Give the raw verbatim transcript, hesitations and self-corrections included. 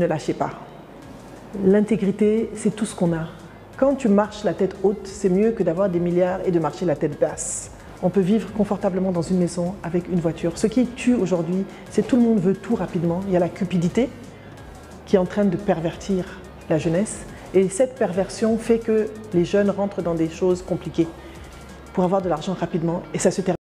ne lâchez pas. L'intégrité, c'est tout ce qu'on a. Quand tu marches la tête haute, c'est mieux que d'avoir des milliards et de marcher la tête basse. On peut vivre confortablement dans une maison avec une voiture. Ce qui tue aujourd'hui, c'est tout le monde veut tout rapidement. Il y a la cupidité qui est en train de pervertir la jeunesse. Et cette perversion fait que les jeunes rentrent dans des choses compliquées pour avoir de l'argent rapidement et ça se termine.